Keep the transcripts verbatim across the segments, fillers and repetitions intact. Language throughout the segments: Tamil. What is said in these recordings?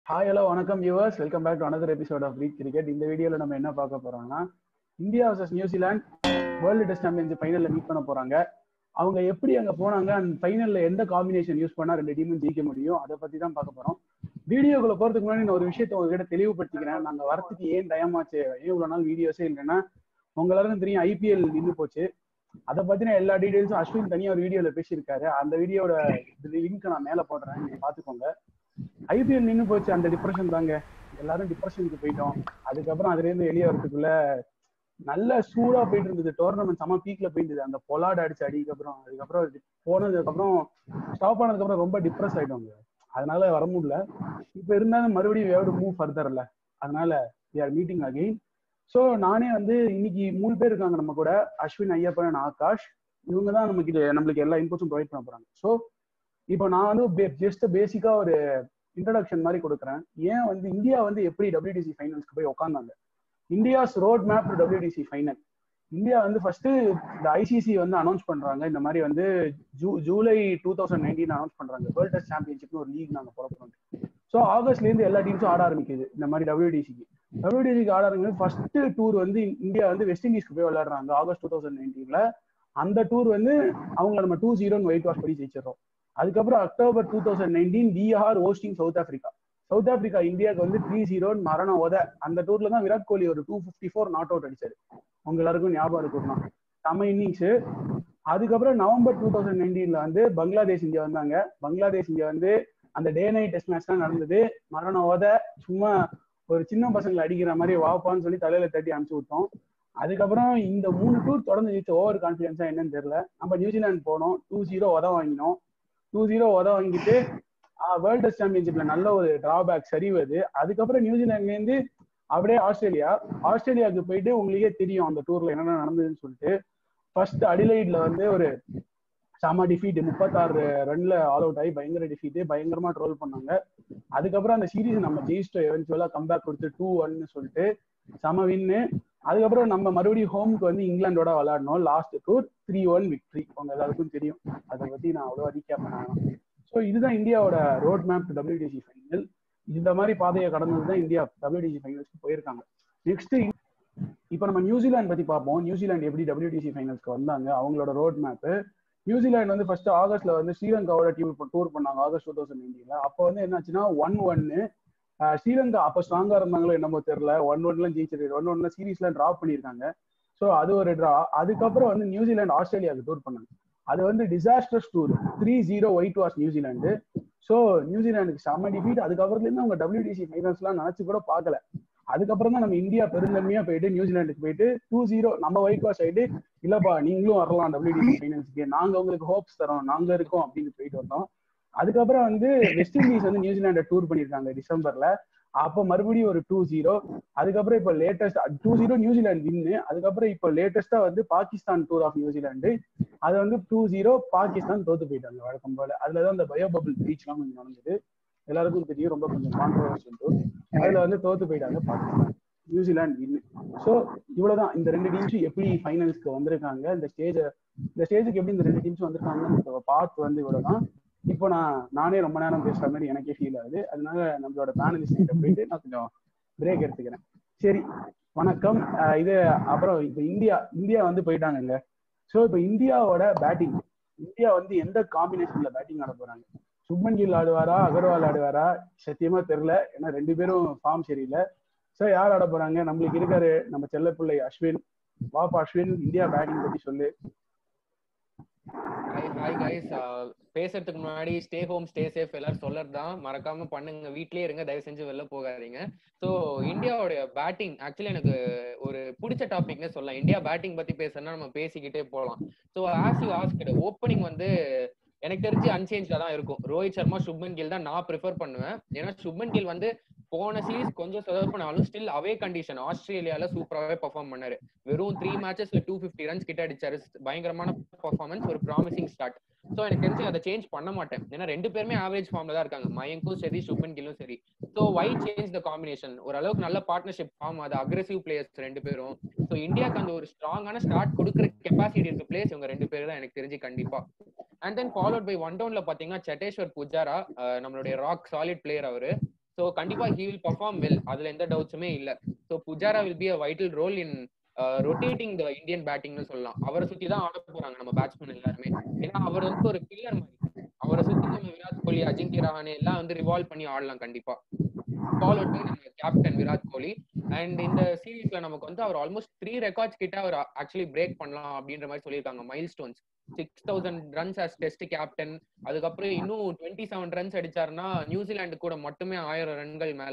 ஹாய் ஹலோ வணக்கம் viewers, welcome back to another episode of week cricket. இந்த வீடியோவில் நம்ம என்ன பார்க்க போறோம்னா, India versus New Zealand world test championship ஃபைனலில் மீட் பண்ண போறாங்க. அவங்க எப்படி அங்கே போனாங்க, அந்த ஃபைனலில் எந்த காம்பினேஷன் யூஸ் பண்ணால் ரெண்டு டீமும் ஜெயிக்க முடியும், அதை பற்றி தான் பார்க்க போகிறோம். வீடியோக்குள்ள போகிறதுக்கு முன்னாடி நான் ஒரு விஷயத்தை உங்ககிட்ட தெளிவுபடுத்திக்கிறேன். நாங்கள் வரத்துக்கு ஏன் டைம் ஆச்சு, ஏன் இவ்வளோ நாள் வீடியோஸே இல்லைன்னா, உங்களாலும் தெரியும் ஐபிஎல் நின்று போச்சு. அதை பற்றின எல்லா டீடைல்ஸும் அஸ்வின் தனியாக ஒரு வீடியோவில் பேசியிருக்காரு. அந்த வீடியோட லிங்க் நான் மேலே போடுறேன், நீங்கள் பார்த்துக்கோங்க. ஐபிஎல் நின்று போச்சு, அந்த டிப்ரெஷன் தாங்க. எல்லாரும் டிப்ரெஷனுக்கு போயிட்டோம். அதுக்கப்புறம் அதுல இருந்து வெளியே வரதுக்குள்ள நல்ல சூடா போயிட்டு இருந்தது. டோர்னமெண்ட் செம பீக்ல போயிட்டு அந்த பொலாட் அடிச்சு அடிக்கப்புறம் அதுக்கப்புறம் போனதுக்கு அப்புறம் ஸ்டாப் ஆனதுக்கு அப்புறம் ரொம்ப டிப்ரெஸ் ஆயிட்டோங்க. அதனால வர முடியல. இப்ப இருந்தாலும் மறுபடியும் வேர்டு மூவ் ஃபர்தர்ல, அதனால we are meeting again. So நானே வந்து இன்னைக்கு மூணு பேர் இருக்காங்க நம்ம கூட, அஸ்வின், ஐயப்பன், ஆகாஷ். இவங்க தான் நமக்கு இது நம்மளுக்கு எல்லா இன்புட்ஸும் ப்ரொவைட் பண்ண போறாங்க. ஸோ இப்போ நான் வந்து ஜஸ்ட் பேசிக்கா ஒரு இன்ட்ரடக்ஷன் மாதிரி கொடுக்குறேன். ஏன் வந்து இந்தியா வந்து எப்படி டபிள்யூடிசி ஃபைனல்ஸ்க்கு போய் உட்காந்தாங்க. India's road map WTC final. India வந்து ஃபர்ஸ்ட் இந்த ஐசிசி வந்து அனௌன்ஸ் பண்றாங்க, இந்த மாதிரி வந்து ஜூ July two thousand nineteen announce பண்றாங்க, வேர்ல்ட் டெஸ்ட் சாம்பியன்ஷிப்னு ஒரு லீக் நாங்கள் போறோம். ஸோ ஆகஸ்ட்ல இருந்து எல்லா டீம்ஸும் ஆட ஆரம்பிக்குது இந்த மாதிரி டபிள்யூடிசிக்கு. டபிள்யூடிசிக்கு ஆட ஆரம்பிக்கும் ஃபர்ஸ்ட் டூர் வந்து இந்தியா வந்து வெஸ்ட் இண்டீஸ்க்கு போய் விளையாடுறாங்க ஆகஸ்ட் டூ தௌசண்ட் நைன்டீன்ல. அந்த டூர் வந்து அவங்க நம்ம டூ ஜீரோன்னு ஒயிட் வாஷ் பண்ணி ஜெயிச்சிடறோம். அதுக்கப்புறம் October two thousand nineteen we are hosting South Africa. South Africa இந்தியாவுக்கு வந்து த்ரீ ஜீரோன்னு மரணம் உத. அந்த டூர்ல தான் விராட் கோலி ஒரு two fifty four not out அடிச்சாரு. உங்க எல்லாருக்கும் ஞாபகம் இருக்கும்னா செம இன்னிங்ஸ். அதுக்கப்புறம் நவம்பர் டூ தௌசண்ட் நைன்டீன்ல வந்து பங்களாதேஷ் இந்தியா வந்தாங்க. பங்களாதேஷ் இந்தியா வந்து அந்த டே நைட் டெஸ்ட் மேட்ச் தான் நடந்தது. மரணம் உத. சும்மா ஒரு சின்ன பசங்களை அடிக்கிற மாதிரி வாப்பான்னு சொல்லி தலையில தட்டி அனுப்பிச்சு விட்டோம். அதுக்கப்புறம் இந்த மூணு டூர் தொடர்ந்து ஜெயிச்ச ஓவர் கான்ஃபிடன்ஸா என்னன்னு தெரியல. நம்ம நியூசிலாந்து போனோம், டூ ஜீரோ உத வாங்கினோம். டூ ஜீரோ உத வாங்கிட்டு வேர்ல்ட் டெஸ்ட் சாம்பியன்ஷிப்ல நல்ல ஒரு டிராபேக் சரிவது. அதுக்கப்புறம் நியூசிலாந்துல இருந்து அப்படியே ஆஸ்திரேலியா. ஆஸ்திரேலியாவுக்கு போயிட்டு உங்களுக்கே தெரியும் அந்த டூர்ல என்னென்ன நடந்ததுன்னு சொல்லிட்டு. ஃபர்ஸ்ட் அடிலைட்ல வந்து ஒரு செம டிஃபீட், முப்பத்தாறு ரன்ல ஆல் அவுட் ஆகி பயங்கர டிஃபீட், பயங்கரமா ட்ரோல் பண்ணாங்க. அதுக்கப்புறம் அந்த சீரீஸ் நம்ம ஜெயிச்சிட்டோம், எவென்ச்சுவலா கம்பேக் கொடுத்து டூ ஒன்னு சொல்லிட்டு செம வின்னு. அதுக்கப்புறம் நம்ம மறுபடியும் ஹோமுக்கு வந்து இங்கிலாண்டோட விளையாடணும். Last tour three one victory, உங்க எல்லாருக்கும் தெரியும். அதை பத்தி நான் அவ்வளோ ரீகேப் பண்ணேன். ஸோ இதுதான் இந்தியாவோட ரோட் மேப் டபிள்யூடிசி ஃபைனல். இந்த மாதிரி பாதையை கடந்தது தான் இந்தியா டபிள்யூடிசி ஃபைனல்ஸ்க்கு போயிருக்காங்க. நெக்ஸ்ட் இப்போ நம்ம நியூசிலாந்து பத்தி பார்ப்போம். நியூசிலாந்து எப்படி டபிள்யூடிசி ஃபைனல்ஸ்க்கு வந்தாங்க, அவங்களோட ரோட் மேப். நியூசிலாந்து வந்து ஃபர்ஸ்ட் ஆகஸ்ட்ல வந்து ஸ்ரீலங்காவோட டீம் டூர் பண்ணாங்க ஆகஸ்ட் டூ தௌசண்ட் நைன்டீன்ல. அப்போ வந்து என்னாச்சுன்னா ஒன் ஒன்னு ஸ்ரீலங்கா அப்போ ஸ்ட்ராங்கா இருந்தாங்களோ என்னமோ தெரியல, ஒன் ஒன்லாம் ஜெயிச்சிருக்கு. ஒன் ஒன்ல சீரீஸ்லாம் டிராப் பண்ணியிருக்காங்க. ஸோ அது ஒரு டிரா. அதுக்கப்புறம் வந்து நியூசிலாந்து ஆஸ்திரேலியாவுக்கு டூர் பண்ணாங்க. அது வந்து disasters tour, three zero white wash New Zealand. So நியூசிலாந்துக்கு செம்ம டிஃபீட். அதுக்கப்புறத்துலேருந்து அவங்க டபிள்யூடிசி ஃபைனல்ஸ்லாம் நினைச்சு கூட பார்க்கல. அதுக்கப்புறம் தான் நம்ம இந்தியா பெருந்தன்மையா போயிட்டு நியூசிலாந்துக்கு போயிட்டு டூ ஜீரோ நம்ம ஒயிட் வாஷ் ஆயிட்டு, இல்லப்பா நீங்களும் வரலாம் டபிள்யூடிசி ஃபைனல்ஸ்க்கு, நாங்க உங்களுக்கு ஹோப்ஸ் தரோம், நாங்க இருக்கோம் அப்படின்னு போயிட்டு வந்தோம். அதுக்கப்புறம் வந்து வெஸ்ட் இண்டீஸ் வந்து நியூசிலாண்டை டூர் பண்ணியிருக்காங்க டிசம்பர்ல. அப்போ மறுபடியும் ஒரு டூ ஜீரோ. அதுக்கப்புறம் இப்போ latest two zero New Zealand win. அதுக்கப்புறம் இப்போ லேட்டஸ்டா வந்து பாகிஸ்தான் டூர் ஆஃப் நியூசிலாந்து. அது வந்து டூ ஜீரோ பாகிஸ்தான் தோத்து போயிட்டாங்க வழக்கம் போல. அதுலதான் இந்த பயோ பபிள் பிரீச்லாம் கொஞ்சம் நடந்தது, எல்லாருக்கும் தெரியும், ரொம்ப கொஞ்சம் கான்ட்ரோவர்ஷியல் டூர். அதுல வந்து தோத்து போயிட்டாங்க பாகிஸ்தான். நியூசிலாந்து வின்னு. ஸோ இவ்வளவுதான் இந்த ரெண்டு டீம்ஸும் எப்படி ஃபைனல்ஸ்க்கு வந்திருக்காங்க, இந்த ஸ்டேஜ் இந்த ஸ்டேஜுக்கு எப்படி இந்த ரெண்டு டீம்ஸும் வந்திருக்காங்கன்னு பார்த்து வந்து இவ்வளவுதான். இப்போ நான் நானே ரொம்ப நேரம் பேசுற மாதிரி எனக்கே ஃபீல் ஆகுது. அதனால நம்மளோட பேனலிஸ்ட் கிட்ட போயிட்டு நான் கொஞ்சம் பிரேக் எடுத்துக்கிறேன். சரி, வணக்கம். இது அப்புறம் இப்போ இந்தியா இந்தியா வந்து போயிட்டாங்கங்க. ஸோ இப்போ இந்தியாவோட பேட்டிங், இந்தியா வந்து எந்த காம்பினேஷன்ல பேட்டிங் ஆட போறாங்க? சுப்மன் கில் ஆடுவாரா, அகர்வால் ஆடுவாரா? சத்தியமா தெரியல, ஏன்னா ரெண்டு பேரும் ஃபார்ம் சரியில்லை. ஸோ யார் ஆட போறாங்க? நம்மளுக்கு இருக்காரு நம்ம செல்ல பிள்ளை அஸ்வின். வாப்பா அஸ்வின், இந்தியா பேட்டிங் பத்தி சொல்லு. Hi hi guys. பேசுறதுக்கு முன்னாடி ஸ்டே ஹோம் ஸ்டே சேஃப் எல்லாரும் சொல்லறதுதான் மறக்காம பண்ணுங்க. வீட்லயே இருங்க, தயவு செஞ்சு வெளில போகாதீங்க. ஸோ இந்தியாவுடைய பேட்டிங் ஆக்சுவலி எனக்கு ஒரு பிடிச்ச டாபிக்னே சொல்லலாம். இந்தியா பேட்டிங் பத்தி பேசணும்னா நம்ம பேசிக்கிட்டே போகலாம். So as you asked, opening வந்து எனக்கு தெரிஞ்சு அன்சேஞ்சா தான் இருக்கும். ரோஹித் சர்மா, சுப்மன் கில் தான் நான் ப்ரிஃபர் பண்ணுவேன். ஏன்னா சுப்மன் கில் வந்து போன சீரீஸ் கொஞ்சம் சொதப்பினாலும் ஸ்டில் அவே கண்டிஷன் ஆஸ்திரேலியால சூப்பராகவே பெர்ஃபார்ம் பண்ணாரு. வெறும் த்ரீ மேட்சஸ்ல டூ ஃபிஃப்டி ரன்ஸ் கிட்ட அடிச்சாரு. பயங்கரமான பெர்ஃபார்மன்ஸ், ஒரு ப்ராமிசிங் ஸ்டார்ட். ஸோ எனக்கு தெரிஞ்சு அதை சேஞ்ச் பண்ண மாட்டேன். ஏன்னா ரெண்டு பேருமே ஆவரேஜ் ஃபார்ம்ல தான் இருக்காங்க, மயங்கும் சரி சுப்மன் கில்லும் சரி. So why change the combination? ஓரளவுக்கு நல்ல பார்ட்னர்ஷிப் ஃபார்ம், அது அக்ரெசிவ் பிளேயர்ஸ் ரெண்டு பேரும். ஸோ இந்தியாவுக்கு அந்த ஒரு ஸ்ட்ராங்கான ஸ்டார்ட் கொடுக்குற கெப்பாசிட்டி இருக்க பிளேயர்ஸ் இவங்க ரெண்டு பேரும் தான் எனக்கு தெரிஞ்சு கண்டிப்பா. And then followed by one டவுன்ல பாத்தீங்கன்னா சட்டேஸ்வர் புஜாரா, நம்மளுடைய ராக் சாலிட் பிளேயர் அவரு. ஸோ கண்டிப்பா ஹி வில் பர்ஃபார்ம் வெல், அதுல எந்த டவுட்ஸுமே இல்ல. So Pujara will be a vital role in rotating the Indian பேட்டிங்னு சொல்லலாம். அவரை சுத்தி தான் ஆட போறாங்க நம்ம பேட்ஸ்மேன் எல்லாருமே. ஏன்னா அவர் வந்து ஒரு பில்லர் மாதிரி. அவரை சுத்தி நம்ம விராட் கோலி, அஜிங்கிய ரஹானே எல்லாம் வந்து ரிவால்வ் பண்ணி ஆடலாம் கண்டிப்பா. ஃபாலோட் பை நம்ம கேப்டன் விராட் கோலி. அண்ட் இந்த சீரீஸ்ல நமக்கு வந்து அவர் ஆல்மோஸ்ட் த்ரீ ரெக்கார்ட்ஸ் கிட்ட அவர் ஆக்சுவலி பிரேக் பண்ணலாம் அப்படின்ற மாதிரி சொல்லியிருக்காங்க. Milestones six thousand runs as test captain, அதுக்கப்புறம் இன்னும் டுவெண்ட்டி செவன் ரன்ஸ் அடிச்சாருன்னா நியூசிலாந்து கூட மட்டுமே ஆயிரம் ரன்கள் மேல.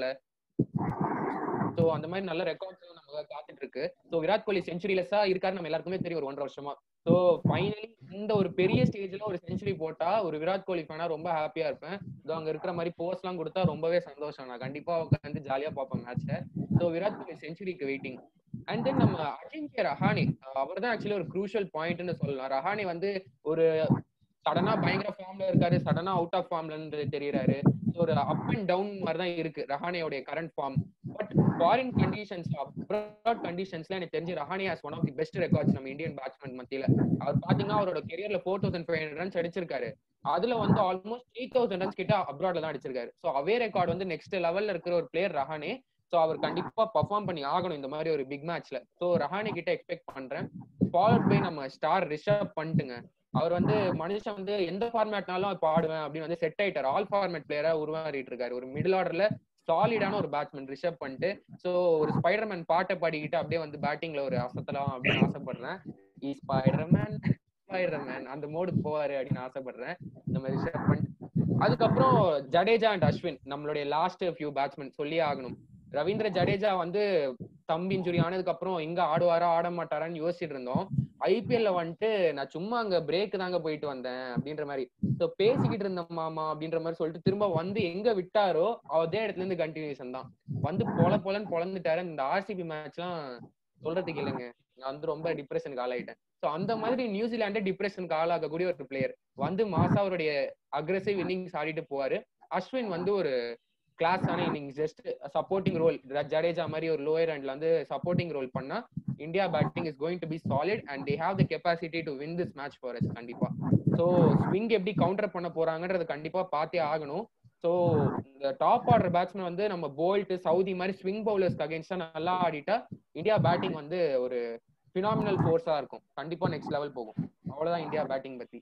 ஸோ அந்த மாதிரி நல்ல ரெக்கார்ட்ஸ் நம்ம காத்துட்டு இருக்கு. ஸோ விராட் கோலி செஞ்சுரிலெஸ்ஸா இருக்காரு நம்ம எல்லாருக்குமே தெரியும் ஒரு ஒன்றரை வருஷமா. ஸோ ஃபைனலி இந்த ஒரு பெரிய ஸ்டேஜ்ல ஒரு செஞ்சுரி போட்டா ஒரு விராட் கோலி ஃபேனா ரொம்ப ஹாப்பியா இருப்பேன். இதோ அங்க இருக்கிற மாதிரி போஸ்ட் எல்லாம் கொடுத்தா ரொம்பவே சந்தோஷம். நான் கண்டிப்பா உட்காந்து ஜாலியா பார்ப்பேன் மேட்சை. ஸோ விராட் கோலி செஞ்சுரிக்கு வெயிட்டிங். அண்ட் தென் நம்ம அஜிங்கிய ரஹானே, அவர் தான் ஆக்சுவலி ஒரு க்ரூஷியல் பாயிண்ட்னு சொல்லலாம். ரஹானே வந்து ஒரு சடனா பயங்கர ஃபார்ம்ல இருக்காரு, சடனா அவுட் ஆஃப் ஃபார்ம்ல இருந்து தெரியறாரு. ஒரு அப் அண்ட் டவுன் மாதிரி தான் இருக்கு ரஹானேயோட current form. But foreign conditions, abroad கண்டிஷன்ஸ்ல எனக்கு தெரிஞ்சு Rahane has one of the best records நம்ம இந்தியன் பேட்ஸ்மேன் மத்தியில. அவர் பாத்தீங்கன்னா அவரோட கெரியர்ல four thousand five hundred runs அடிச்சிருக்காரு. அதுல வந்து ஆல்மோஸ்ட் த்ரீ தௌசண்ட் ரன்ஸ் கிட்ட அப்ராட்ல தான் அடிச்சிருக்காரு. ஸோ அவே ரெக்கார்ட் வந்து நெக்ஸ்ட் லெவல்ல இருக்கிற ஒரு பிளேயர் ரஹானே. ஸோ அவர் கண்டிப்பா பர்ஃபார்ம் பண்ணி ஆகணும் இந்த மாதிரி ஒரு பிக் மேட்ச்ல. ஸோ ரஹானே கிட்ட எக்ஸ்பெக்ட் பண்றேன். ஃபாலோட் பை நம்ம ஸ்டார் ரிஷப் பண்ட்டுங்க. அவர் வந்து மனுஷன் வந்து எந்த ஃபார்மேட்னாலும் இப்போ ஆடுவேன் அப்படின்னு வந்து செட் ஆயிட்டார். ஆல் ஃபார்மேட் பிளேயரா உருவாடிட்டு இருக்காரு. ஒரு மிடில் ஆர்டர்ல சாலிடான ஒரு பேட்ஸ்மேன் ரிஷப் பண்ணிட்டு. ஸோ ஒரு ஸ்பைடர்மேன் பாட்டை பாடிக்கிட்டு அப்படியே வந்து பேட்டிங்ல ஒரு அசத்தலாம் அப்படின்னு ஆசைப்படுறேன். இ ஸ்பைடர்மேன் ஸ்பைடர்மேன் அந்த மோடுக்கு போவாரு அப்படின்னு ஆசைப்படுறேன் நம்ம ரிஷப் பண்ணிட்டு. அதுக்கப்புறம் ஜடேஜா அண்ட் அஸ்வின் நம்மளுடைய லாஸ்ட் ஃபியூ பேட்ஸ்மேன் சொல்லியே ஆகணும். ரவீந்திர ஜடேஜா வந்து தம்பி இன்ஜுரி ஆனதுக்கு அப்புறம் எங்க ஆடுவாரா ஆட மாட்டாரான்னு யோசிச்சுட்டு இருந்தோம். ஐபிஎல்ல வந்துட்டு நான் சும்மா அங்க பிரேக் தாங்க போயிட்டு வந்தேன் அப்படின்ற மாதிரி ஸோ பேசிக்கிட்டு இருந்தேன் மாமா அப்படின்ற மாதிரி சொல்லிட்டு திரும்ப வந்து எங்க விட்டாரோ அதே இடத்துல இருந்து கண்டினியூஷன் தான். வந்து பொல பொலன்னு பொழந்துட்டாரு. இந்த ஆர்சிபி மேட்ச் எல்லாம் சொல்றதுக்கு இல்லைங்க, நான் வந்து ரொம்ப டிப்ரெஷனுக்கு ஆளாயிட்டேன். ஸோ அந்த மாதிரி நியூசிலாண்டே டிப்ரெஷனுக்கு ஆளாகக்கூடிய ஒரு பிளேயர் வந்து மாசா அவருடைய அக்ரெசிவ் இன்னிங்ஸ் ஆடிட்டு போவாரு. அஸ்வின் வந்து ஒரு கிளாஸான innings, just supporting role. Jadeja மாதிரி ஒரு லோயர் ஹேண்ட்ல வந்து சப்போர்ட்டிங் ரோல் பண்ணா India batting is going to be solid and they have the capacity to win this match for us கண்டிப்பா. ஸோ ஸ்விங் எப்படி கவுண்டர் பண்ண போறாங்கன்றது கண்டிப்பா பார்த்தே ஆகணும். ஸோ இந்த டாப் ஆர்டர் பேட்ஸ்மேன் வந்து நம்ம போல்ட் சவுதி மாதிரி ஸ்விங் பவுலர்ஸ்க்கு அகேன்ஸ்டா நல்லா ஆடிட்டா இந்தியா பேட்டிங் வந்து ஒரு பினாமினல் ஃபோர்ஸா இருக்கும். கண்டிப்பா நெக்ஸ்ட் லெவல் போகும். அவ்வளவுதான் இந்தியா பேட்டிங் பத்தி.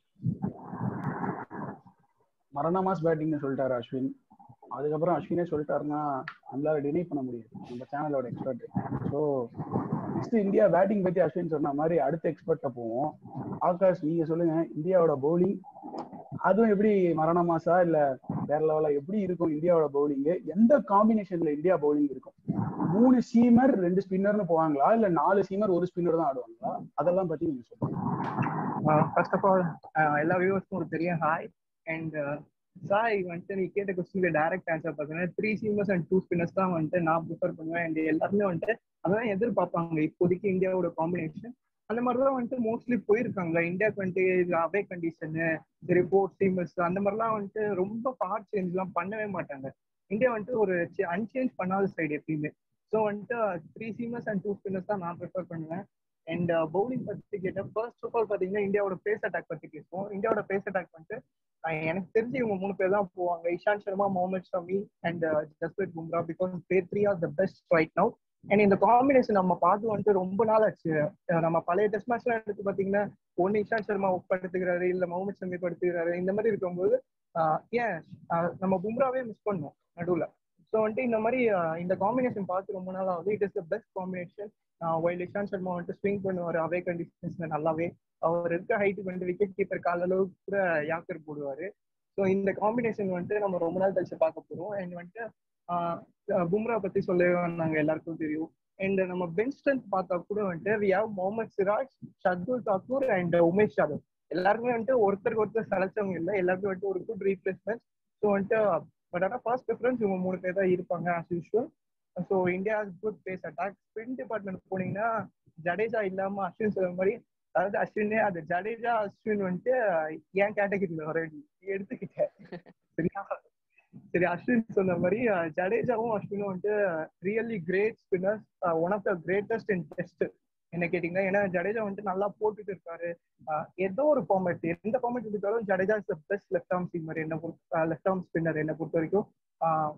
மரணமாஸ் பேட்டிங்னு சொல்லிட்டாரு அஸ்வின். அதுக்கப்புறம் அஸ்வினே சொல்லிட்டாருன்னா நம்மளால டினை பண்ண முடியாது, நம்ம சேனலோட expert. So next India batting பத்தி அஸ்வின் சொன்ன மாதிரி அடுத்த எக்ஸ்பர்ட்ட போவோம். ஆகாஷ், நீங்க சொல்லுங்க, இந்தியாவோட பவுலிங் அதுவும் எப்படி மரணமாசா இல்ல வேற லெவலா எப்படி இருக்கும்? இந்தியாவோட பவுலிங் எந்த காம்பினேஷன்ல இந்தியா பவுலிங் இருக்கும்? மூணு சீமர் ரெண்டு ஸ்பின்னர்னு போவாங்களா இல்ல நாலு சீமர் ஒரு ஸ்பின்னர் தான் ஆடுவாங்களா? அதெல்லாம் பத்தி நீங்க சொல்லுங்க. ஃபர்ஸ்ட் ஆஃப் ஆல் எல்லா வியூவர்ஸ்க்கும் ஒரு பெரிய ஹாய். அண்ட் சாய் வந்துட்டு நீ கேட்ட கொஸ்டின்ல டைரக்ட் ஆன்சர் பார்த்தீங்கன்னா three seamers and two spinners தான் வந்துட்டு நான் ப்ரிஃபர் பண்ணுவேன். அண்ட் எல்லாருமே வந்துட்டு அதான் எதிர்பார்ப்பாங்க இப்போதைக்கு இந்தியாவோட காம்பினேஷன். அந்த மாதிரிதான் வந்துட்டு மோஸ்ட்லி போயிருக்காங்க. இந்தியாவுக்கு வந்துட்டு அவே கண்டிஷனு சரி ஃபோர் சீமர்ஸ் அந்த மாதிரிலாம் வந்துட்டு ரொம்ப பார்ட் சேஞ்ச் எல்லாம் பண்ணவே மாட்டாங்க. இந்தியா வந்துட்டு ஒரு அன்சேஞ்ச் பண்ணாத சைடு எப்பயுமே. ஸோ வந்துட்டு three seamers and two spinners தான் நான் ப்ரிஃபர் பண்ணுவேன். அண்ட் பவுலிங் பத்தி கேட்டேன். ஃபர்ஸ்ட் ஆஃப் ஆல் பார்த்தீங்கன்னா இந்தியாவோட பேஸ் அட்டாக் பத்தி பேசுவோம். இந்தியாவோட பேஸ் அட்டாக் வந்துட்டு எனக்கு தெரிஞ்சு இவங்க மூணு பேர் தான் போவாங்க. Ishant Sharma, Mohammed Shami and Jasprit Bumrah. Because they three are the best right now. And இந்த காம்பினேஷன் நம்ம பார்த்து வந்துட்டு ரொம்ப நாள் ஆச்சு. நம்ம பழைய டெஸ்ட் மேட்ச்லாம் எடுத்து பார்த்தீங்கன்னா ஒன்னு இஷாந்த் சர்மா படுத்துக்கிறாரு, இல்ல முகமது ஷமி படுத்துக்கிறாரு. இந்த மாதிரி இருக்கும்போது ஏன் நம்ம பும்ராவே மிஸ் பண்ணோம் நடுவில். ஸோ வந்துட்டு இந்த மாதிரி இந்த காம்பினேஷன் பார்த்து ரொம்ப நாள் ஆகுது. It is the best combination. While Ishant Sharma வந்துட்டு ஸ்விங் பண்ணுவார் அவே கண்டிஷன்ஸ்ல நல்லாவே. அவர் இருக்க ஹைட்டுக்கு வந்துட்டு விக்கெட் கீப்பர் கால அளவுக்கு கூட யாக்கர் போடுவாரு. ஸோ இந்த காம்பினேஷன் வந்துட்டு நம்ம ரொம்ப நாள் கழிச்சு பார்க்க போறோம். அண்ட் வந்துட்டு பும்ரா பத்தி சொல்லவே நாங்கள் எல்லாருக்கும் தெரியும். அண்ட் நம்ம பெஞ்ச் ஸ்ட்ரென்த் பார்த்தா கூட வந்துட்டு we have Mohammed Siraj, Shardul Thakur and Umesh Yadav. எல்லாருமே வந்துட்டு ஒருத்தருக்கு ஒருத்தர் சளைச்சவங்க இல்லை, எல்லாருமே வந்துட்டு ஒரு குட் ரீப்ளேஸ்மெண்ட். ஸோ வந்துட்டு பட் ஆனால் ஃபர்ஸ்ட் ப்ரிஃபரன்ஸ் இவங்க மூணு பேர் தான் இருப்பாங்க as usual. So India good pace attack. Spin department போனீங்கன்னா ஜடேஜா இல்லாம அஸ்வின் சொல்ற மாதிரி, அதாவது அஸ்வினே அது ஜடேஜா அஸ்வின் வந்துட்டு ஏன் கேட்டகரியில வர எடுத்துக்கிட்டேன் சரியா. சரி, அஸ்வின் சொன்ன மாதிரி ஜடேஜாவும் அஸ்வினும் வந்துட்டு really great spinners, one of the greatest in test என்ன கேட்டீங்கன்னா. ஏன்னா ஜடேஜா வந்துட்டு நல்லா போட்டுட்டு இருக்காரு. ஏதோ ஒரு ஃபார்மேட் எந்த ஃபார்மேட் எடுத்தாலும் Jadeja is the best left arm spinner என்ன பொறுத்த லெஃப்ட் ஆர்ம் ஸ்பின்னர் என்ன பொறுத்த வரைக்கும்.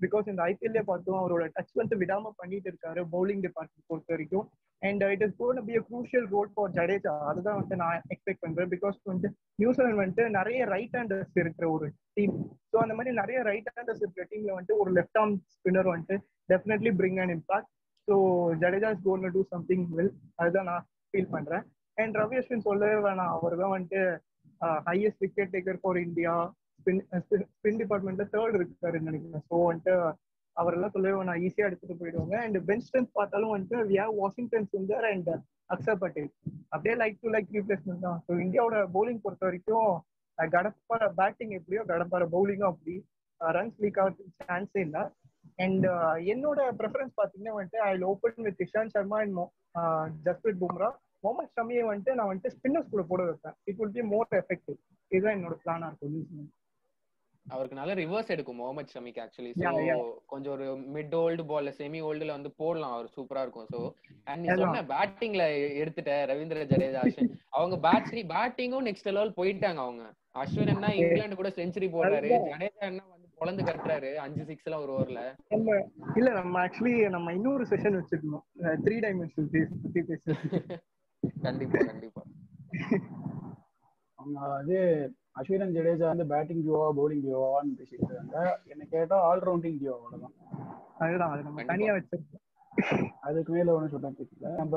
பிகாஸ் இந்த ஐபிஎல்லே பார்த்தோம் அவரோட டச் வந்து விடாம பண்ணிட்டு இருக்காரு பவுலிங் டிபார்ட்மெண்ட் பொறுத்த வரைக்கும். And it is gonna be a crucial role for Jadeja. அதுதான் வந்து நான் எக்ஸ்பெக்ட் பண்றேன். பிகாஸ் வந்து நியூசிலாந்து வந்துட்டு நிறைய ரைட் ஹேண்டர்ஸ் இருக்கிற ஒரு டீம். ஸோ அந்த மாதிரி நிறைய ரைட் ஹேண்டர்ஸ் இருக்கிற டீம்ல வந்துட்டு ஒரு லெஃப்ட் ஆர்ம் ஸ்பின்னர் வந்துட்டு definitely bring and impact. So Jadeja is gonna do something well. அதுதான் நான் ஃபீல் பண்றேன். அண்ட் ரவி அஸ்வின் சொல்லவே வேணாம், அவர் தான் வந்துட்டு highest wicket taker for India. Spin spin டிபார்ட்மெண்ட்ல தேர்ட் இருக்காருன்னு நினைக்கிறேன். ஸோ வந்துட்டு அவரெல்லாம் சொல்லவே வேணாம், ஈஸியா எடுத்துட்டு போயிடுவாங்க. அண்ட் பெஞ்ச் ஸ்ட்ரென்த் பார்த்தாலும் வந்துட்டு we have Washington Sundar and Axar Patel. அப்படியே லைக் டு லைக் ரீப்ளேஸ்மெண்ட் தான். ஸோ இந்தியாவோட பவுலிங் பொறுத்த வரைக்கும் கடப்பார பேட்டிங் எப்படியோ கடப்பார பவுலிங்கும் அப்படி. ரன்ஸ் லீக் ஆகிறதுக்கு சான்ஸே இல்லை. அண்ட் என்னோட ப்ரெஃபரன்ஸ் பார்த்தீங்கன்னா வந்துட்டு I open with Ishant Sharma and Jasprit Bumrah. Mohammed ஷமியை வந்துட்டு நான் வந்துட்டு ஸ்பின்னர்ஸ் கூட போட வைப்பேன். It will be more effective. இதுதான் என்னோட பிளானா இருக்கும். அவருக்கு நல்ல ரிவர்ஸ் எடுக்கும் முகமது ஷமிக்கு ஆக்சுவலி. ஸோ கொஞ்சம் ஒரு மிட் ஓல்டு பால்ல செமி ஓல்டுல வந்து போடலாம், அவர் சூப்பரா இருக்கும். ஸோ அண்ட் நீ சொன்ன பேட்டிங்ல எடுத்துட்ட ரவீந்திர ஜடேஜா அஸ்வின், அவங்க பேட்ஸ்ரி பேட்டிங்கும் நெக்ஸ்ட் லெவல் போயிட்டாங்க. அவங்க அஸ்வின் என்ன இங்கிலாந்து கூட செஞ்சுரி போடுறாரு, ஜடேஜா என்ன வந்து பொழந்து கட்டுறாரு அஞ்சு சிக்ஸ் எல்லாம் ஒரு ஓவர்ல. நம்ம இல்ல நம்ம ஆக்சுவலி நம்ம இன்னொரு செஷன் வச்சிருக்கோம் த்ரீ டைமென்ஷனல் பத்தி பேச. கண்டிப்பா கண்டிப்பா. அவங்க வந்து அஸ்வின் அண்ட் ஜடேஜா வந்து பேட்டிங் டியோவா பவுலிங் டியோவான்னு பேசிட்டு இருக்காங்க. என்ன கேட்டா ஆல்ரவுண்டிங் டியோ. அவ்வளவுதான். அதுதான் அது நம்ம தனியா வச்சிருக்கோம். அதுக்கு மேல ஒண்ணு சொல்ல தெரியல. நம்ம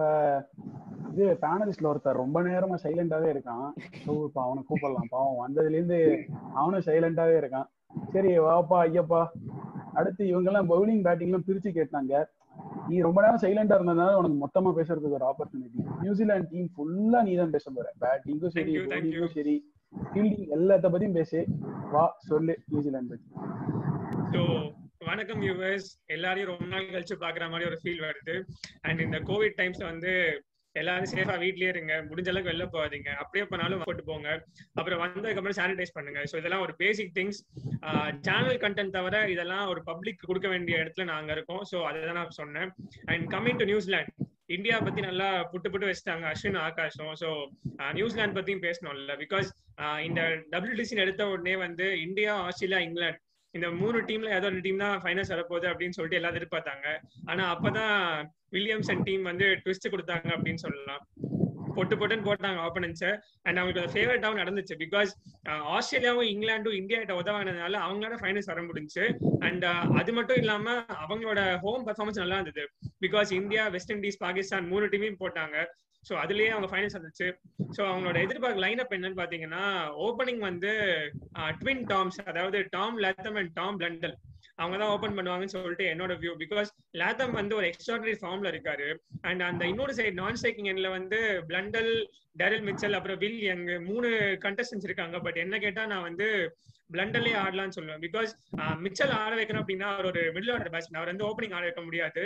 இது பேனலிஸ்ட்ல ஒருத்தர் ரொம்ப நேரமா சைலண்டாவே இருக்கான். ஸோ இப்ப அவனை கூப்பிடலாம். பாவம் வந்ததுல இருந்து அவனும் சைலண்டாவே இருக்கான். சரி வாப்பா ஐயப்பா. அடுத்து இவங்க எல்லாம் பவுலிங் பேட்டிங் எல்லாம் பிரிச்சு கேட்டாங்க. நீ ரொம்ப நேரம் சைலண்டா இருந்ததுனால உனக்கு மொத்தமா பேசுறதுக்கு ஒரு ஆப்பர்ச்சுனிட்டி. நியூசிலாந்து டீம் ஃபுல்லா நீ தான் பேச போற. பேட்டிங்கும் சரி பவுலிங்கும் சரி ஃபீல்டிங் எல்லாத்த பத்தியும் பேசு. வா சொல்லு நியூசிலாந்து பத்தி. ஸோ வணக்கம் வியூவர்ஸ், எல்லாரையும் ரொம்ப நாள் கழிச்சு பாக்குற மாதிரி ஒரு ஃபீல் வருது. அண்ட் இந்த கோவிட் டைம்ஸ்ல வந்து எல்லாரும் சேஃபா வீட்லயே இருங்க, முடிஞ்ச அளவுக்கு வெளில போகாதீங்க. அப்படியே பண்ணாலும் போட்டு போங்க, அப்புறம் வந்ததுக்கு அப்புறம் சானிடைஸ் பண்ணுங்க. ஸோ இதெல்லாம் ஒரு பேசிக் திங்ஸ். சேனல் கண்டென்ட் தவிர இதெல்லாம் ஒரு பப்ளிக் கொடுக்க வேண்டிய இடத்துல நாங்க இருக்கோம். ஸோ அதை தான் நான் சொன்னேன். And coming to New Zealand, India பத்தி நல்லா புட்டு புட்டு வச்சுட்டாங்க அஸ்வின் ஆகாஷும். ஸோ நியூசிலாந்து பத்தியும் பேசணும்ல. பிகாஸ் இந்த டபிள்யூடிசி எடுத்த உடனே வந்து இந்தியா, ஆஸ்திரேலியா, இங்கிலாந்து இந்த மூணு டீம்ல ஏதோ ஒரு டீம் தான் ஃபைனல்ஸ் வரப்போகுது அப்படின்னு சொல்லிட்டு எல்லாரும் எதிர்பார்த்தாங்க. ஆனா அப்பதான் வில்லியம்சன் டீம் வந்து ட்விஸ்ட் கொடுத்தாங்க அப்படின்னு சொல்லலாம். பொட்டு பொட்டுன்னு போட்டாங்க ஆப்பனன்ஸை. அண்ட் அவங்களுக்கு ஃபேவரட்டாகவும் நடந்துச்சு. பிகாஸ் ஆஸ்திரேலியாவும் இங்கிலாண்டும் இந்தியா கிட்ட உதவானதுனால அவங்களோட ஃபைனல்ஸ் வர முடிஞ்சு. அண்ட் அது மட்டும் இல்லாம அவங்களோட ஹோம் பெர்ஃபார்மன்ஸ் நல்லா இருந்தது. Because India, West Indies, Pakistan மூணு டீமையும் போட்டாங்க. ஸோ அதுலயே அவங்க ஃபைனல்ஸ் வந்துச்சு. ஸோ அவங்களோட எதிர்பார்க்க லைன் அப் என்னன்னு பாத்தீங்கன்னா, ஓப்பனிங் வந்து ட்வின் டாம்ஸ், அதாவது Tom Latham and Tom Blundell, அவங்க தான் ஓபன் பண்ணுவாங்கன்னு சொல்லிட்டு என்னோட வியூ. பிகாஸ் லாத்தம் வந்து ஒரு எக்ஸ்ட்ராடனரி ஃபார்ம்ல இருக்காரு. அண்ட் அந்த இன்னொரு சைடு நான் ஸ்ட்ரைக்கிங் எண்ட்ல வந்து பிளண்டல், டேரில் மிச்சல், அப்புறம் வில் யங் மூணு கண்டஸ்டன்ஸ் இருக்காங்க. பட் என்ன கேட்டா நான் வந்து பிளண்டல்லே ஆடலாம்னு சொல்லுவேன். பிகாஸ் மிச்சல் ஆட வைக்கணும் அப்படின்னா அவர் ஒரு மிடில் ஆர்டர் பேட்ஸ்மேன், அவர் வந்து ஓப்பனிங் ஆட வைக்க முடியாது.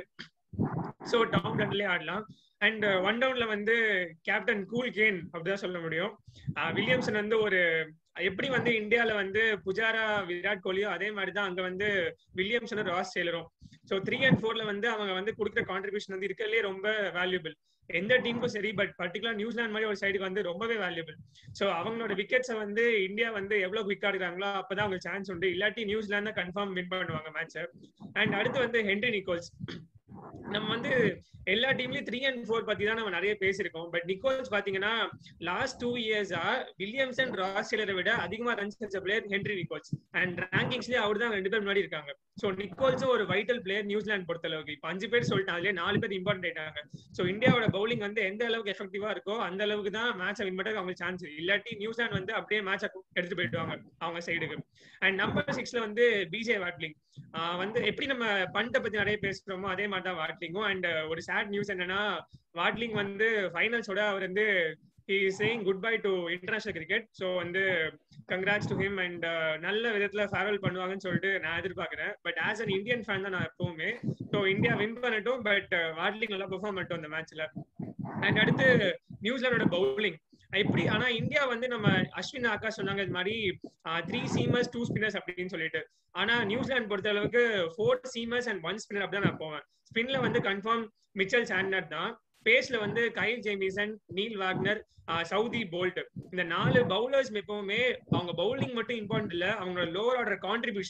ஸோ டாம் பிளண்டல்லே ஆடலாம். அண்ட் ஒன் டவுன்ல வந்து கேப்டன் கூல் கேன் அப்படிதான் சொல்ல முடியும். வில்லியம்சன் வந்து ஒரு எப்படி வந்து இந்தியால வந்து புஜாரா, விராட் கோலியோ அதே மாதிரிதான் அங்க வந்து வில்லியம்சனும் ராஸ் டெய்லரும். ஸோ த்ரீ அண்ட் ஃபோர்ல வந்து அவங்க வந்து கொடுக்குற கான்ட்ரிபியூஷன் வந்து இருக்கிறதுலே ரொம்ப வேல்யூபிள். எந்த டீமுக்கும் சரி, பட் பர்டிகுலர் நியூசிலாந்து மாதிரி ஒரு சைடுக்கு வந்து ரொம்பவே வேல்யூபிள். ஸோ அவங்களோட விக்கெட்ஸை வந்து இந்தியா வந்து எவ்வளவு குவிக் ஆடுறாங்களோ அப்பதான் அவங்க சான்ஸ் உண்டு. இல்லாட்டி நியூசிலாந்து கன்ஃபார்ம் வின் பண்ணுவாங்க மேட்சை. அண்ட் அடுத்து வந்து ஹென்ரி நிக்கோல்ஸ். நம்ம வந்து எல்லா டீம்லயும் த்ரீ அண்ட் ஃபோர் பத்தி தான் நம்ம நிறைய பேசிருக்கோம். பட் நிக்கோல்ஸ் பாத்தீங்கன்னா லாஸ்ட் டூ இயர்ஸா வில்லியம்சன், ராஸ் டெய்லரை விட அதிகமா ரன்ஸ் அடிச்ச பிளேயர் ஹென்ரி நிக்கோல்ஸ். அண்ட் ரேங்கிங்ஸ்லயே அவர் தான் ரெண்டு பேர் முன்னாடி இருக்காங்க. ஸோ நிக்கோல்ஸும் ஒரு வைட்டல் பிளேயர் நியூசிலாந்து பொறுத்த அளவுக்கு. இப்போ அஞ்சு பேர் சொல்லிட்டாங்க, அதுலயே நாலு பேர் இம்பார்ட்டன்ட் ஆயிட்டாங்க. ஸோ இந்தியாவோட பவுலிங் வந்து எந்த அளவுக்கு எஃபெக்டிவா இருக்கோ அந்த அளவுக்கு தான் மேட்சை வின் பண்ண அவங்களுக்கு சான்ஸ். இல்லாட்டி நியூசிலாந்து வந்து அப்படியே மேட்சை எடுத்துட்டு போயிடுவாங்க அவங்க சைடுக்கு. அண்ட் நம்பர் சிக்ஸ்ல வந்து பிஜே வாட்லிங் வந்து எப்படி நம்ம பண்ட்டை பத்தி நிறைய பேசுறோமோ அதே மாதிரி தான் வாட்லிங்கும். அண்ட் ஒரு சேட் நியூஸ் என்னன்னா, வாட்லிங் வந்து ஃபைனல்ஸோட அவர் வந்து he is saying goodbye to international cricket. So வந்து congrats to him and நல்ல விதத்துல ஃபேர்வெல் பண்ணுவாங்கன்னு சொல்லிட்டு நான் எதிர்பார்க்கிறேன். But as an Indian fan தான் நான் எப்பவுமே. ஸோ இந்தியா வின் பண்ணட்டும், பட் வாட்லிங் நல்லா பெர்ஃபார்ம் பண்ணட்டும் அந்த மேட்ச்ல. அண்ட் அடுத்து நியூசிலாண்டோட பவுலிங் எப்படி, ஆனா இந்தியா வந்து நம்ம அஸ்வின் ஆகாஷ் சொன்னாங்க இது மாதிரி த்ரீ சீமர்ஸ் டூ ஸ்பின்னர்ஸ் அப்படின்னு சொல்லிட்டு. ஆனா நியூசிலாந்து பொறுத்த அளவுக்கு four seamers and one spinner அப்படிதான் நான் போவேன். ஸ்பின்ல வந்து கன்ஃபார்ம் மிச்சல் சாண்ட்னர் தான். பேஸ்ல வந்து Kyle Jamieson, Neil Wagner, Southee Boult, இந்த நாலு பவுலர்ஸ் எப்பவுமே அவங்க பவுலிங் மட்டும் இம்பார்ட்டன்ட் இல்ல, அவங்களோட லோவர் ஆர்டர் கான்ட்ரிபியூஷன்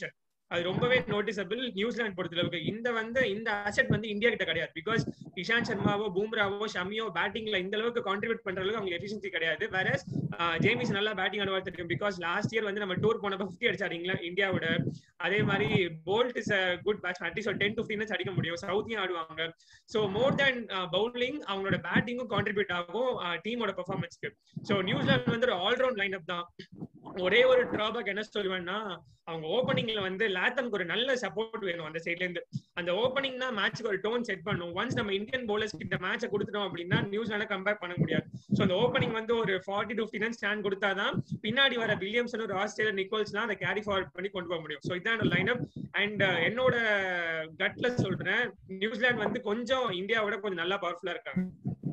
அது ரொம்பவே நோட்டிசபிள் நியூசிலாந்து பொறுத்தளவுக்கு. இந்த வந்து இந்த அசெட் வந்து இந்தியா கிட்ட கிடையாது. பிகாஸ் இஷாந்த் சர்மாவோ பும்ராவோ ஷமியோ பேட்டிங்ல இந்த அளவுக்கு கான்ட்ரிபியூட் பண்ற அளவுக்கு அவங்க எஃபிஷியன்சி கிடையாது. வேற ஜேமிஸ் நல்லா பேட்டிங் ஆடுவார் தெரியும். பிகாஸ் லாஸ்ட் இயர் வந்து நம்ம டூர் போனப்ப ஃபிஃப்டி அடிச்சாரு இந்தியாவோட. அதே மாதிரி Boult is a good batsman. At least ஒரு டென் டு ஃபிஃப்டீன் அடிக்க முடியும். சவுத்தியும் ஆடுவாங்க. ஸோ மோர் தேன் பவுலிங் அவங்களோட பேட்டிங்கும் கான்ட்ரிபியூட் ஆகும் டீமோட பெர்ஃபார்மன்ஸ்க்கு. ஸோ நியூசிலாந்து வந்து ஒரு ஆல்ரவுண்ட் லைன் அப் தான். ஒரே ஒரு டிராபேக் என்ன சொல்லுவேன்னா, அவங்க ஓப்பனிங்ல வந்து லாத்தனுக்கு ஒரு நல்ல சப்போர்ட் வேணும் அந்த சைட்ல இருந்து. அந்த ஓப்பனிங் தான் மேட்ச்க்கு ஒரு டோன் செட் பண்ணும். ஒன்ஸ் நம்ம இந்தியன் பவுலர்ஸ் கிட்ட மேட்சை கொடுத்துட்டோம் அப்படின்னா நியூசிலாண்ட கம்பேர் பண்ண முடியாது. ஸோ அந்த ஓப்பனிங் வந்து ஒரு forty to fifty run stand கொடுத்தாதான் பின்னாடி வர வில்லியம்சன் ஒரு ஆஸ்திரேலியா நிக்கோல்ஸ்லாம் அதை கேரி ஃபார்வர்ட் பண்ணி கொண்டு போக முடியும். ஸோ இதான் லைன் அப். அண்ட் என்னோட கட்ல சொல்றேன், நியூசிலாந்து வந்து கொஞ்சம் இந்தியாவோட கொஞ்சம் நல்லா பவர்ஃபுல்லா இருக்காங்க.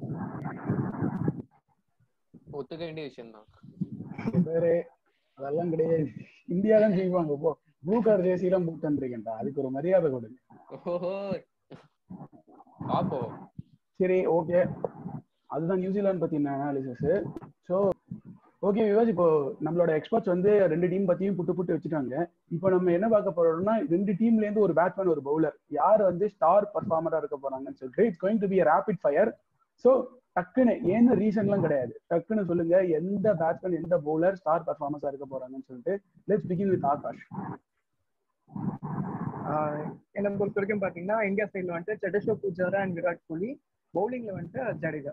ஒத்துக்க வேண்டிய விஷயம் தான். அதெல்லாம் கிடையாது. இந்தியா தான் ஜெயிப்பாங்க. போ ப்ளூ கார்டு ஜெர்சி எல்லாம் புக் பண்றீங்கடா, அதுக்கு ஒரு மரியாதை கொடுங்க. பாப்போ சரி, ஓகே. அதுதான் நியூசிலாந்து பத்தி அனாலிசிஸ். ஸோ ஓகே விவாஸ், இப்போ நம்மளோட எக்ஸ்பர்ட்ஸ் வந்து ரெண்டு டீம் பத்தியும் புட்டு புட்டு வச்சுட்டாங்க. இப்போ நம்ம என்ன பார்க்க போறோம்னா, ரெண்டு டீம்ல இருந்து ஒரு பேட்ஸ்மேன் ஒரு பவுலர் யார் வந்து ஸ்டார் பர்ஃபார்மரா இருக்க போறாங்கன்னு சொல்லிட்டு it's going to be rapid fire. So டக்குன்னு ஏன்னு ரீசன்லாம் கிடையாது, டக்குன்னு சொல்லுங்க எந்த பேட்ஸ்மேன் எந்த பவுலர் ஸ்டார் பர்ஃபார்மன்ஸா இருக்க போறாங்கன்னு சொல்லிட்டு. Let's begin with Akash. என்ன பொறுத்த வரைக்கும் பாத்தீங்கன்னா இந்தியா சைட்ல வந்துட்டு சேட்டேஸ்வர் பூஜாரா அண்ட் விராட் கோலி, பவுலிங்ல வந்துட்டு ஜடேஜா.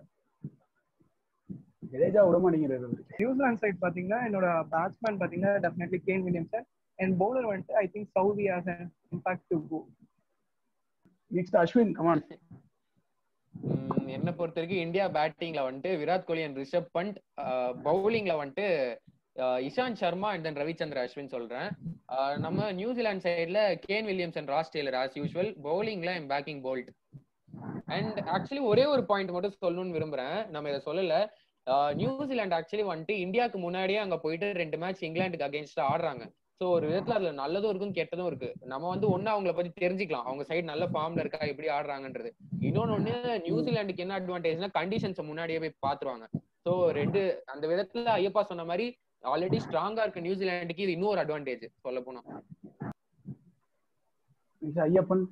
ஜடேஜா விட மாட்டேங்கிறது. நியூசிலாந்து சைட் பாத்தீங்கன்னா என்னோட பேட்ஸ்மேன் பாத்தீங்கன்னா definitely Kane Williamson and bowler வந்துட்டு I think Southee has an impact to go. Next Ashwin, come on. என்ன பொறுத்த வரைக்கும் இந்தியா பேட்டிங்ல வந்துட்டு விராட் கோலி அண்ட் ரிஷப் பண்ட், பவுலிங்ல வந்துட்டு இஷாந்த் சர்மா அண்ட் தென் ரவிச்சந்திர அஸ்வின் சொல்றேன். நம்ம நியூசிலாந்து சைட்ல Kane Williamson, Ross Taylor as usual. பவுலிங்ல I'm backing Boult. And actually ஒரே ஒரு பாயிண்ட் மட்டும் சொல்லணும்னு விரும்புறேன், நம்ம இதை சொல்லல. நியூசிலாந்து ஆக்சுவலி வந்துட்டு இந்தியாவுக்கு முன்னாடியே அங்க போயிட்டு ரெண்டு மேட்ச் இங்கிலாந்துக்கு அகேன்ஸ்டா ஆடுறாங்க. ஸோ ஒரு விதத்துல அதுல நல்லதும் இருக்கும் கெட்டதும் இருக்கு. நம்ம வந்து ஒண்ணு அவங்கள பத்தி தெரிஞ்சுக்கலாம், அவங்க சைடு நல்ல ஃபார்ம்ல இருக்கா, எப்படி ஆடுறாங்கன்றது. இன்னொன்னு ஒண்ணு, நியூசிலாந்துக்கு என்ன அட்வான்டேஜ்னா கண்டிஷன்ஸ் முன்னாடியே போய் பாத்துருவாங்க. ஸோ ரெண்டு அந்த விதத்துல ஐயப்பா சொன்ன மாதிரி ஆல்ரெடி ஸ்ட்ராங்கா இருக்க நியூசிலாந்துக்கு இது இன்னொரு அட்வான்டேஜ் சொல்ல போனா. ஐயப்பன்,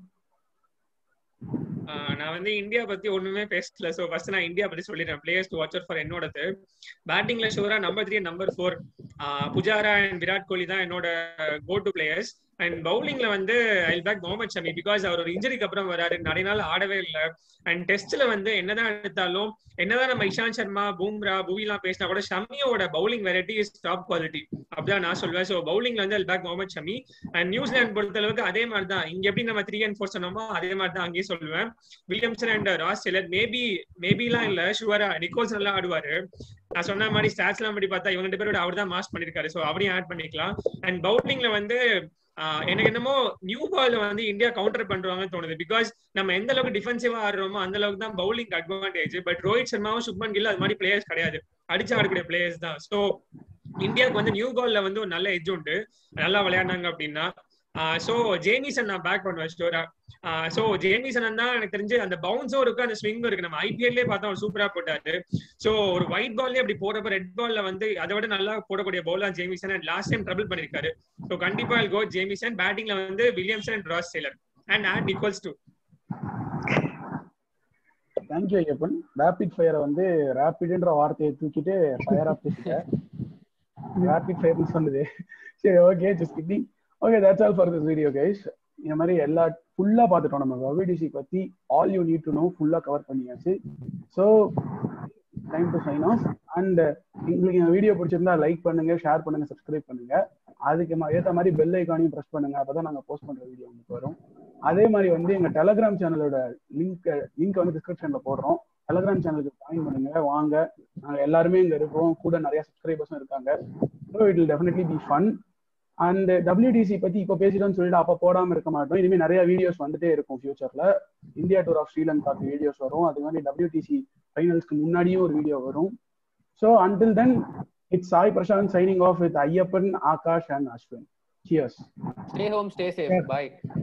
நான் வந்து இந்தியா பத்தி ஒண்ணுமே பேசல. சோ ஃபர்ஸ்ட் நான் இந்தியா பத்தி சொல்லிடுறேன். Players to watch out for என்னோடது. பேட்டிங்ல ஷூரா number three number four Pujara and Virat Kohli தான் என்னோட கோ டு பிளேயர்ஸ். அண்ட் பவுலிங்ல வந்து I will back Mohammed Shami. Because அவர் ஒரு இன்ஜுரிக்கு அப்புறம் வராரு, நிறைய நாள் ஆடவே இல்லை. அண்ட் டெஸ்ட்ல வந்து என்னதான் எடுத்தாலும், என்னதான் நம்ம இஷாந்த் சர்மா பும்ரா புவிலாம் பேசினா கூட ஷமியோட bowling variety is top quality, அப்படிதான் நான் சொல்லுவேன். ஸோ பவுலிங்ல வந்து I will back Mohammed Shami. And New Zealand பொறுத்த அளவுக்கு அதே மாதிரி தான், இங்க எப்படி நம்ம த்ரீ அண்ட் ஃபோர் சொன்னோமோ அதே மாதிரி தான் அங்கேயும் சொல்லுவேன். Williamson and Ross Taylor, maybe மேபிலாம் இல்ல ஷுவரா நிக்கோல்ஸ் நல்லா ஆடுவாரு. நான் சொன்ன மாதிரி ஸ்டாட்ஸ் எல்லாம் படி பார்த்தா இவங்க ரெண்டு பேரோட அவர் தான் மாஸ் பண்ணிருக்காரு. ஸோ அவரையும் ஆட் பண்ணிக்கலாம். அண்ட் பவுலிங்ல வந்து எனக்கு என்னமோ நியூ பால் வந்து இந்தியா கவுண்டர் பண்றாங்கன்னு தோணுது. பிகாஸ் நம்ம எந்த அளவுக்கு டிஃபென்சிவா ஆடுறோமோ அந்த அளவுக்கு தான் பவுலிங் அட்வான்டேஜ். பட் ரோஹித் சர்மாவும் சுப்மன் கில் அது மாதிரி பிளேயர்ஸ் கிடையாது, அடிச்சு ஆடக்கூடிய பிளேயர்ஸ் தான். ஸோ இந்தியாவுக்கு வந்து நியூ பால்ல வந்து ஒரு நல்ல எட்ஜ் உண்டு, நல்லா விளையாடினாங்க அப்படின்னா. சோ ஜேமிசன் நான் பேக் பண்ணுவேன் ஸ்டோரா. சோ ஜேமிசன் தான் எனக்கு தெரிஞ்சு அந்த பவுன்ஸும் இருக்கு, அந்த ஸ்விங்கும் இருக்கு. நம்ம ஐபிஎல்லே பார்த்தா அவர் சூப்பரா போட்டாரு. சோ ஒரு ஒயிட் பால்லே அப்படி போறப்ப ரெட் பால்ல வந்து அதை விட நல்லா போடக்கூடிய bowler Jamieson. And last time trouble பண்ணிருக்காரு. சோ கண்டிப்பா கோ ஜேமிசன். பேட்டிங்ல வந்து Williamson and Ross Taylor and add Nicholls too. Thank you Ayyappan. Rapid ஃபயரை வந்து ரேபிட்ன்ற வார்த்தையை தூக்கிட்டு ஃபயர் ஆஃப் ரேபிட் ஃபயர்னு சொல்லுது. சரி, okay, just kidding. Okay, that's all for this video guys. இந்த மாதிரி எல்லா ஃபுல்லா பார்த்துட்டோம் நம்ம டபிள்யூடிசி பத்தி. All you need to know ஃபுல்லா கவர் பண்ணியாச்சு. So time to sign off. And உங்களுக்கு இந்த வீடியோ பிடிச்சிருந்தா லைக் பண்ணுங்க, ஷேர் பண்ணுங்க, சப்ஸ்கிரைப் பண்ணுங்க. அதுக்கு ஏற்ற மாதிரி பெல் ஐக்கானையும் ப்ரெஸ் பண்ணுங்க, அப்பதான் நாங்கள் போஸ்ட் பண்ற வீடியோ உங்களுக்கு வரும். அதே மாதிரி வந்து எங்க டெலகிராம் சேனலோட லிங்க் லிங்க் வந்து டிஸ்கிரிப்ஷன்ல போடுறோம். டெலகிராம் சேனலுக்கு ஜாயின் பண்ணுங்க, வாங்க. நாங்க எல்லாருமே இங்க இருக்கோம், கூட நிறைய சப்ஸ்கிரைபர்ஸும் இருக்காங்க. So it will definitely be fun. And WTC பத்தி இப்போ பேசிட்டோம்னு சொல்லிட்டு அப்போ போடாம இருக்க மாட்டோம். இனிமேல் நிறைய வீடியோஸ் வந்துட்டே இருக்கும் ஃபியூச்சர்ல. இந்தியா டூர் ஆஃப் ஸ்ரீலங்காக்கு வீடியோஸ் வரும், அது மாதிரி டபிள்யூடிசி ஃபைனல்ஸ்க்கு முன்னாடியும் ஒரு வீடியோ வரும். So until then it's Sai Prashanth signing off with Ayyappan, Akash and Ashwin. Cheers. Stay home, stay safe. Bye.